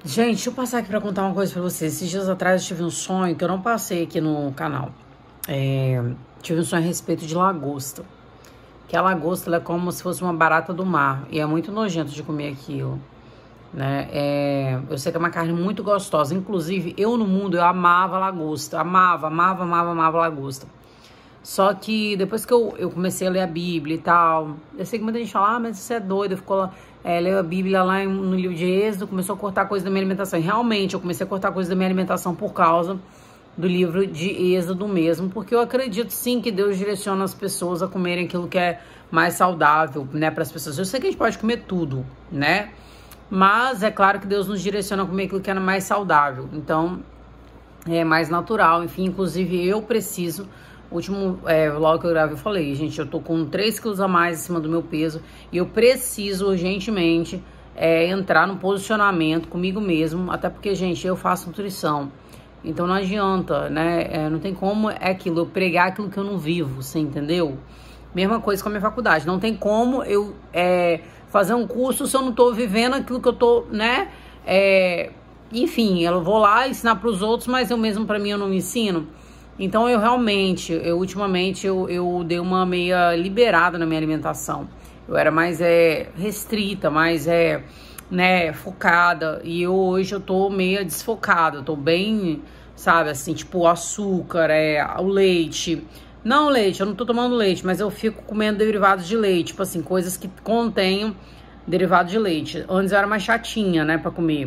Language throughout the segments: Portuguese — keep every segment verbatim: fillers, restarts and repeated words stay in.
Gente, deixa eu passar aqui pra contar uma coisa pra vocês. Esses dias atrás eu tive um sonho que eu não passei aqui no canal. É, tive um sonho a respeito de lagosta. Que a lagosta ela é como se fosse uma barata do mar. E é muito nojento de comer aquilo, né? É, eu sei que é uma carne muito gostosa. Inclusive, eu no mundo, eu amava lagosta. Amava, amava, amava, amava lagosta. Só que depois que eu, eu comecei a ler a Bíblia e tal, eu sei que muita gente fala, ah, mas você é doido, ficou lá, é, leu a Bíblia lá no livro de Êxodo, começou a cortar coisa da minha alimentação. E realmente, eu comecei a cortar coisa da minha alimentação por causa do livro de Êxodo mesmo, porque eu acredito sim que Deus direciona as pessoas a comerem aquilo que é mais saudável, né, para as pessoas. Eu sei que a gente pode comer tudo, né, mas é claro que Deus nos direciona a comer aquilo que é mais saudável, então é mais natural, enfim, inclusive eu preciso. O último é, vlog que eu gravei, eu falei, gente, eu tô com três quilos a mais acima do meu peso e eu preciso urgentemente é, entrar no posicionamento comigo mesmo, até porque, gente, eu faço nutrição, então não adianta, né, é, não tem como é aquilo, eu pregar aquilo que eu não vivo, você entendeu? Mesma coisa com a minha faculdade, não tem como eu é, fazer um curso se eu não tô vivendo aquilo que eu tô, né, é, enfim, eu vou lá ensinar pros outros, mas eu mesmo pra mim eu não me ensino. Então eu realmente, eu ultimamente eu, eu dei uma meia liberada na minha alimentação. Eu era mais é, restrita, mais é, né, focada. E eu, hoje eu tô meio desfocada, eu tô bem, sabe, assim, tipo o açúcar, é, o leite. Não leite, eu não tô tomando leite, mas eu fico comendo derivados de leite, tipo assim, coisas que contenham derivado de leite. Antes eu era mais chatinha, né, pra comer.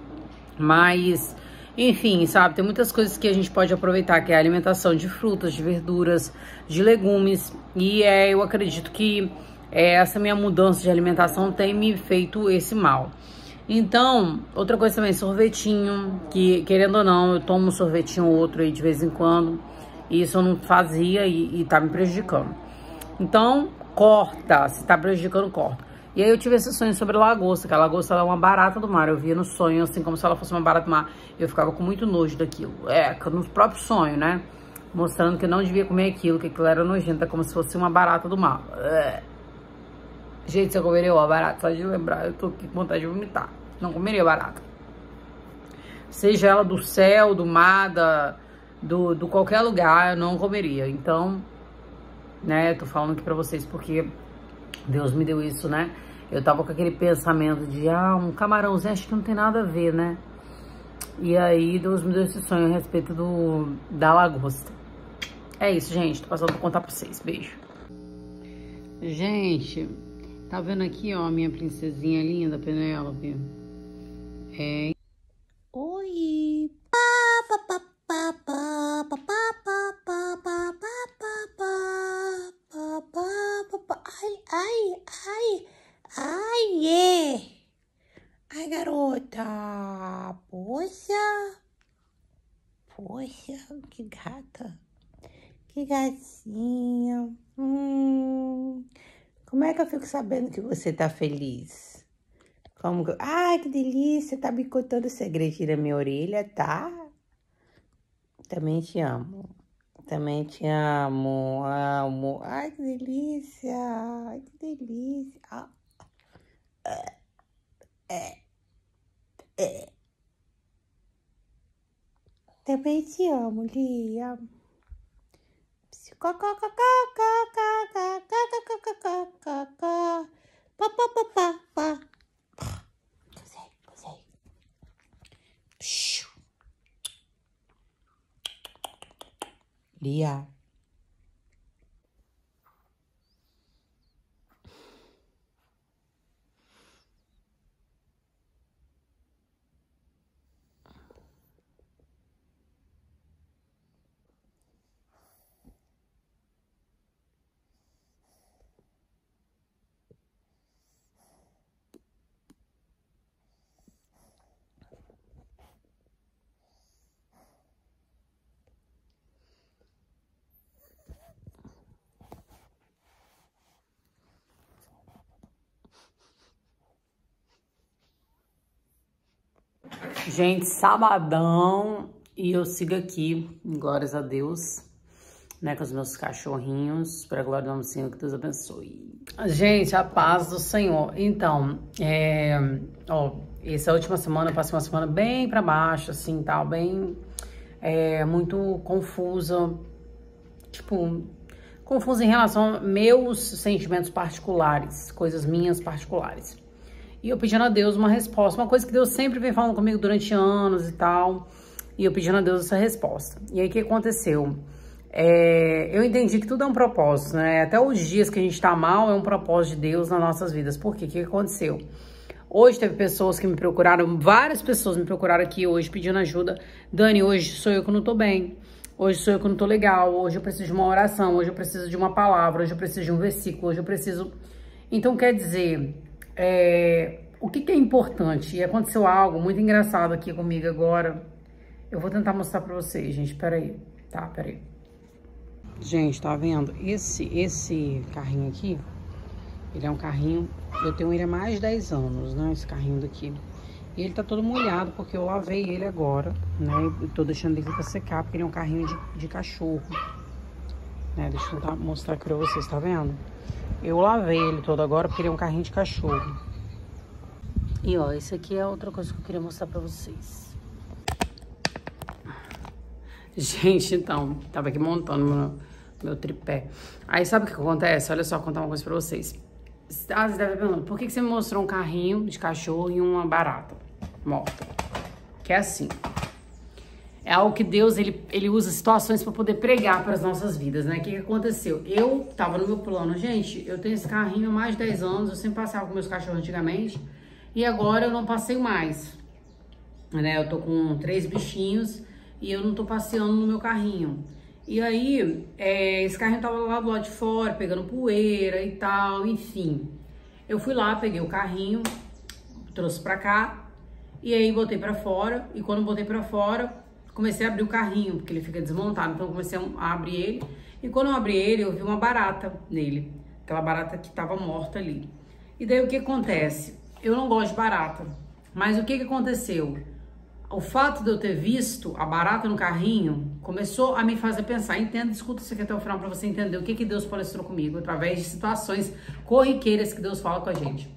Mas, enfim, sabe, tem muitas coisas que a gente pode aproveitar, que é a alimentação de frutas, de verduras, de legumes. E é, eu acredito que é, essa minha mudança de alimentação tem me feito esse mal. Então, outra coisa também, sorvetinho, que querendo ou não, eu tomo um sorvetinho ou outro aí de vez em quando. E isso eu não fazia e, e tá me prejudicando. Então, corta, se tá prejudicando, corta. E aí eu tive esse sonho sobre a lagosta, que a lagosta ela é uma barata do mar. Eu via no sonho, assim, como se ela fosse uma barata do mar. Eu ficava com muito nojo daquilo. É, no próprio sonho, né? Mostrando que eu não devia comer aquilo, que aquilo era nojento, como se fosse uma barata do mar. É. Gente, se eu comeria uma barata, só de lembrar, eu tô aqui com vontade de vomitar. Não comeria barata. Seja ela do céu, do mar, da, do, do qualquer lugar, eu não comeria. Então, né, tô falando aqui pra vocês porque Deus me deu isso, né? Eu tava com aquele pensamento de, ah, um camarãozinho, acho que não tem nada a ver, né? E aí Deus me deu esse sonho a respeito do, da lagosta. É isso, gente. Tô passando pra contar pra vocês. Beijo. Gente, tá vendo aqui, ó, minha princesinha linda, Penélope? É. Oi! Ai, ai, ai, ai, é. Ai, garota. Poxa. Poxa, que gata. Que gatinha. Hum. Como é que eu fico sabendo que você tá feliz? Como que... Ai, que delícia. Tá me contando segredinho na minha orelha, tá? Também te amo. Também te amo, amo. Ai, que delícia. Ai, que delícia. Ah, é, é. Também te amo, Lia. Gozei, gozei. Lia. Gente, sabadão. E eu sigo aqui, glórias a Deus, né, com os meus cachorrinhos, para a glória do nome do Senhor, que Deus abençoe. Gente, a paz do Senhor. Então, é, ó, essa última semana eu passei uma semana bem para baixo, assim, tal, bem, é, muito confusa, tipo, confusa em relação a meus sentimentos particulares, coisas minhas particulares. E eu pedindo a Deus uma resposta, uma coisa que Deus sempre vem falando comigo durante anos e tal, e eu pedindo a Deus essa resposta. E aí, o que aconteceu? É, eu entendi que tudo é um propósito, né? Até os dias que a gente tá mal é um propósito de Deus nas nossas vidas. Por quê? O que aconteceu? Hoje teve pessoas que me procuraram, várias pessoas me procuraram aqui hoje pedindo ajuda. Dani, hoje sou eu que não tô bem. Hoje sou eu que não tô legal. Hoje eu preciso de uma oração. Hoje eu preciso de uma palavra. Hoje eu preciso de um versículo. Hoje eu preciso... Então, quer dizer... É, o que, que é importante? E aconteceu algo muito engraçado aqui comigo agora. Eu vou tentar mostrar pra vocês, gente. Peraí. Tá, peraí. Gente, tá vendo? Esse, esse carrinho aqui, ele é um carrinho... Eu tenho ele há mais de dez anos, né? Esse carrinho daqui. E ele tá todo molhado, porque eu lavei ele agora, né? Eu tô deixando ele aqui pra secar, porque ele é um carrinho de, de cachorro. Né? Deixa eu tentar mostrar aqui pra vocês, tá vendo? Eu lavei ele todo agora, porque ele é um carrinho de cachorro. E ó, esse aqui é outra coisa que eu queria mostrar pra vocês. Gente, então, tava aqui montando meu, meu tripé. Aí sabe o que acontece? Olha só, vou contar uma coisa pra vocês. Ah, você deve perguntar, por que você me mostrou um carrinho de cachorro e uma barata morta? Que é assim. É algo que Deus, ele, ele usa situações pra poder pregar para as nossas vidas, né? O que, que aconteceu? Eu tava no meu plano, gente, eu tenho esse carrinho há mais de dez anos, eu sempre passava com meus cachorros antigamente, e agora eu não passeio mais, né? Eu tô com três bichinhos e eu não tô passeando no meu carrinho. E aí, é, esse carrinho tava lá do lado de fora, pegando poeira e tal, enfim. Eu fui lá, peguei o carrinho, trouxe pra cá, e aí botei pra fora, e quando botei pra fora... Comecei a abrir o carrinho, porque ele fica desmontado, então comecei a abrir ele. E quando eu abri ele, eu vi uma barata nele. Aquela barata que tava morta ali. E daí o que acontece? Eu não gosto de barata. Mas o que que aconteceu? O fato de eu ter visto a barata no carrinho, começou a me fazer pensar. Entenda, escuta isso aqui até o final pra você entender o que que Deus palestrou comigo. Através de situações corriqueiras que Deus fala com a gente.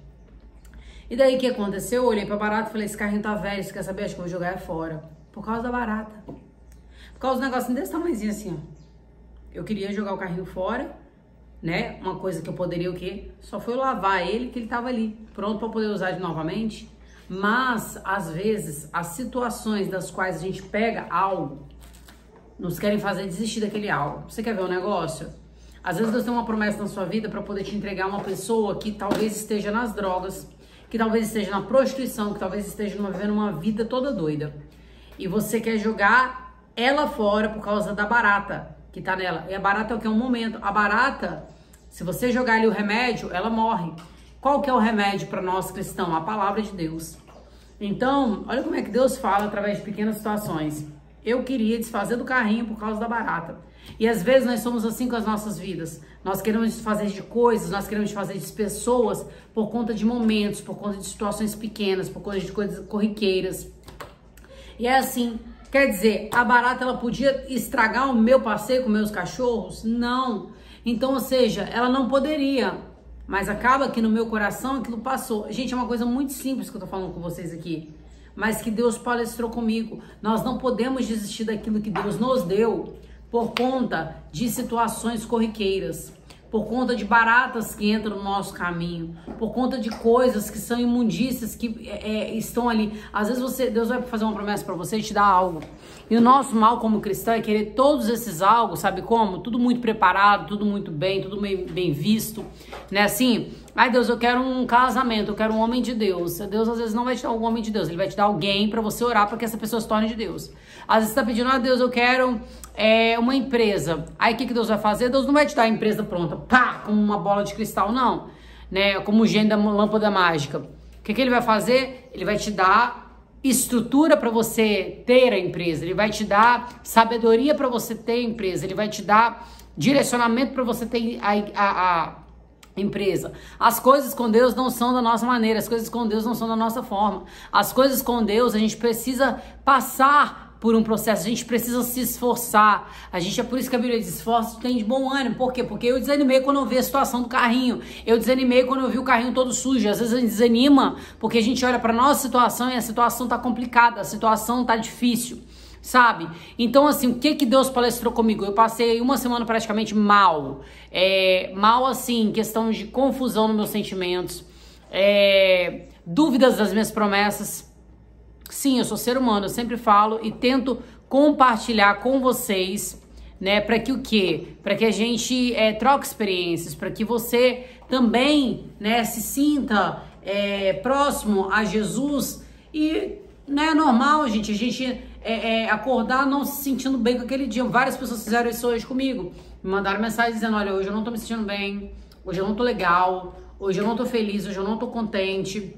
E daí o que aconteceu? Eu olhei pra barata e falei, esse carrinho tá velho, você quer saber? Acho que eu vou jogar fora. Por causa da barata. Por causa do negocinho desse tamanhozinho assim, ó. Eu queria jogar o carrinho fora, né? Uma coisa que eu poderia o quê? Só foi eu lavar ele, que ele tava ali, pronto pra poder usar de novamente. Mas, às vezes, as situações das quais a gente pega algo, nos querem fazer desistir daquele algo. Você quer ver um negócio? Às vezes Deus tem uma promessa na sua vida pra poder te entregar uma pessoa que talvez esteja nas drogas, que talvez esteja na prostituição, que talvez esteja vivendo uma vida toda doida. E você quer jogar ela fora por causa da barata que tá nela. E a barata é o que é um momento. A barata, se você jogar ali o remédio, ela morre. Qual que é o remédio para nós cristãos? A palavra de Deus. Então, olha como é que Deus fala através de pequenas situações. Eu queria desfazer do carrinho por causa da barata. E às vezes nós somos assim com as nossas vidas. Nós queremos desfazer de coisas, nós queremos desfazer de pessoas por conta de momentos, por conta de situações pequenas, por conta de coisas corriqueiras. E é assim, quer dizer, a barata ela podia estragar o meu passeio com meus cachorros? Não. Então, ou seja, ela não poderia. Mas acaba que no meu coração aquilo passou. Gente, é uma coisa muito simples que eu tô falando com vocês aqui. Mas que Deus palestrou comigo. Nós não podemos desistir daquilo que Deus nos deu por conta de situações corriqueiras. Por conta de baratas que entram no nosso caminho, por conta de coisas que são imundícias que é, estão ali. Às vezes você, Deus vai fazer uma promessa para você e te dar algo. E o nosso mal como cristão é querer todos esses algo, sabe como? Tudo muito preparado, tudo muito bem, tudo bem, bem visto, né? Assim, ai Deus, eu quero um casamento, eu quero um homem de Deus. Deus às vezes não vai te dar um homem de Deus, ele vai te dar alguém para você orar para que essa pessoa se torne de Deus. Às vezes você tá pedindo, ah Deus, eu quero é, uma empresa. Aí o que, que Deus vai fazer? Deus não vai te dar a empresa pronta, pá, como uma bola de cristal, não. Né? Como o gênio da lâmpada mágica. O que, que ele vai fazer? Ele vai te dar estrutura para você ter a empresa, ele vai te dar sabedoria para você ter a empresa, ele vai te dar direcionamento para você ter a, a, a empresa. As coisas com Deus não são da nossa maneira, as coisas com Deus não são da nossa forma. As coisas com Deus a gente precisa passar por um processo, a gente precisa se esforçar. A gente, é por isso que a Bíblia diz, esforço tem de bom ânimo. Por quê? Porque eu desanimei quando eu vi a situação do carrinho. Eu desanimei quando eu vi o carrinho todo sujo. Às vezes a gente desanima porque a gente olha para nossa situação e a situação tá complicada, a situação tá difícil, sabe? Então, assim, o que que Deus palestrou comigo? Eu passei uma semana praticamente mal. É, mal, assim, questão de confusão nos meus sentimentos, é, dúvidas das minhas promessas. Sim, eu sou ser humano, eu sempre falo e tento compartilhar com vocês, né, para que o quê? Para que a gente é, troque experiências, para que você também, né, se sinta é, próximo a Jesus. E não é normal, gente, a gente é, é, acordar não se sentindo bem com aquele dia. Várias pessoas fizeram isso hoje comigo, me mandaram mensagem dizendo, olha, hoje eu não tô me sentindo bem, hoje eu não tô legal, hoje eu não tô feliz, hoje eu não tô contente.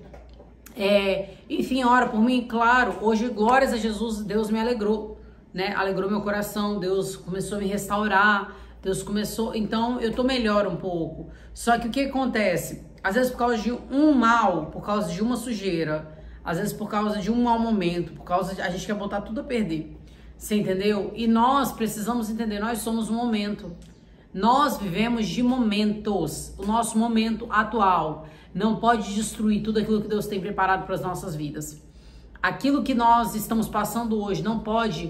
É, enfim, ora por mim, claro, hoje, glórias a Jesus, Deus me alegrou, né, alegrou meu coração, Deus começou a me restaurar, Deus começou, então eu tô melhor um pouco. Só que o que acontece? Às vezes por causa de um mal, por causa de uma sujeira, às vezes por causa de um mau momento, por causa de, a gente quer botar tudo a perder, você entendeu? E nós precisamos entender, nós somos um momento, nós vivemos de momentos, o nosso momento atual não pode destruir tudo aquilo que Deus tem preparado para as nossas vidas. Aquilo que nós estamos passando hoje não pode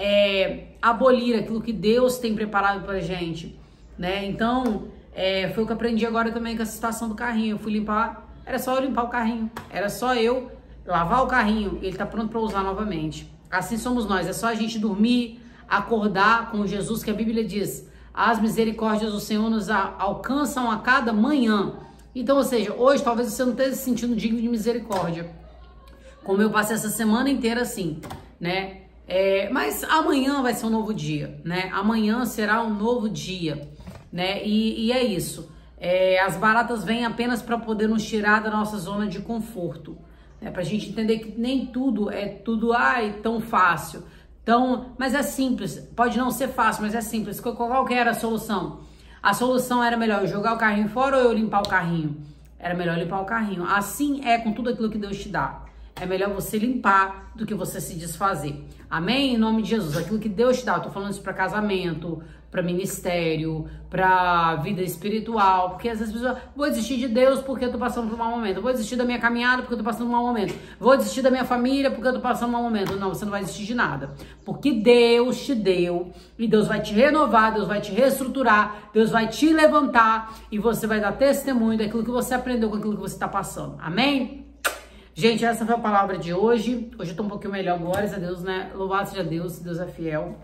é, abolir aquilo que Deus tem preparado para a gente, né? Então, é, foi o que eu aprendi agora também com a situação do carrinho. Eu fui limpar, era só eu limpar o carrinho, era só eu lavar o carrinho, ele tá pronto para usar novamente. Assim somos nós, é só a gente dormir, acordar com Jesus, que a Bíblia diz, as misericórdias do Senhor nos alcançam a cada manhã. Então, ou seja, hoje talvez você não esteja se sentindo digno de misericórdia, como eu passei essa semana inteira assim, né? É, mas amanhã vai ser um novo dia, né? Amanhã será um novo dia, né? E, e é isso. É, as baratas vêm apenas para poder nos tirar da nossa zona de conforto, né? Pra gente entender que nem tudo é tudo, ai, tão fácil, tão, mas é simples. Pode não ser fácil, mas é simples. Qual, qual que era a solução? A solução era melhor eu jogar o carrinho fora ou eu limpar o carrinho? Era melhor limpar o carrinho. Assim é com tudo aquilo que Deus te dá. É melhor você limpar do que você se desfazer. Amém? Em nome de Jesus. Aquilo que Deus te dá. Eu tô falando isso para casamento, para ministério, para vida espiritual. Porque às vezes a pessoa, vou desistir de Deus porque eu tô passando por um mau momento. Vou desistir da minha caminhada porque eu tô passando por um mau momento. Vou desistir da minha família porque eu tô passando por um mau momento. Não, você não vai desistir de nada. Porque Deus te deu e Deus vai te renovar, Deus vai te reestruturar, Deus vai te levantar e você vai dar testemunho daquilo que você aprendeu com aquilo que você tá passando. Amém? Gente, essa foi a palavra de hoje. Hoje eu tô um pouquinho melhor, glórias a Deus, né? Louvado seja Deus, Deus é fiel.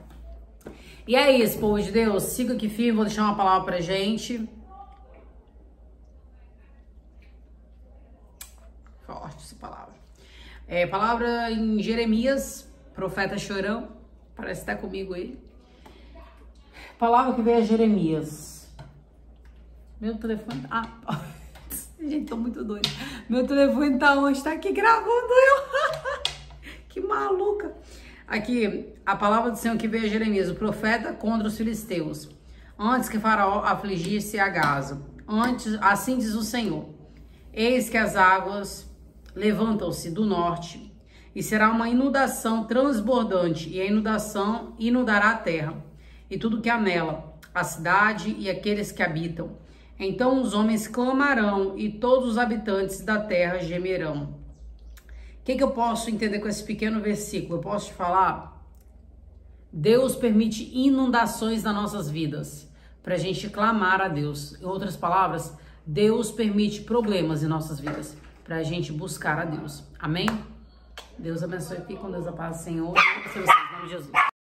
E é isso, povo de Deus. Siga aqui firme, vou deixar uma palavra pra gente. Forte essa palavra. É, palavra em Jeremias, profeta chorão. Parece que tá comigo aí. Palavra que veio a Jeremias. Meu telefone... Ah, gente, tô muito doida. Meu telefone tá onde? Tá aqui gravando eu. Que maluca. Aqui, a palavra do Senhor que veio a Jeremias, o profeta contra os filisteus. Antes que Faraó afligisse a Gaza. Antes, assim diz o Senhor. Eis que as águas levantam-se do norte. E será uma inundação transbordante. E a inundação inundará a terra. E tudo que há nela. A cidade e aqueles que habitam. Então os homens clamarão e todos os habitantes da terra gemerão. O que, que eu posso entender com esse pequeno versículo? Eu posso te falar? Deus permite inundações nas nossas vidas para a gente clamar a Deus. Em outras palavras, Deus permite problemas em nossas vidas para a gente buscar a Deus. Amém? Deus abençoe. Fique com Deus, a paz do Senhor. Em nome de Jesus.